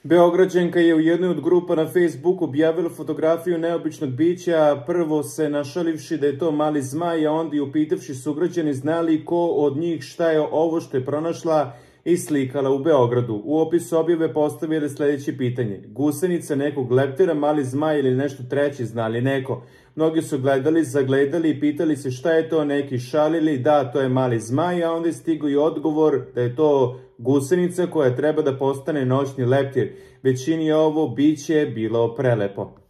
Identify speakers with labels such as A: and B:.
A: Beograđanka je u jednoj od grupa na Facebooku objavila fotografiju neobičnog bića, prvo se našalivši da je to mali zmaj, a onda i upitavši sugrađani znali ko od njih šta je ovo što je pronašla i slikala u Beogradu. U opisu objave postavili sljedeće pitanje: gusenica nekog leptira, mali zmaj ili nešto treće, znali neko? Mnogi su gledali, zagledali i pitali se šta je to, neki šalili, da, to je mali zmaj, a onda je stigao i odgovor da je to gusenica koja treba da postane noćni leptir. Većini je ovo biće bilo prelepo.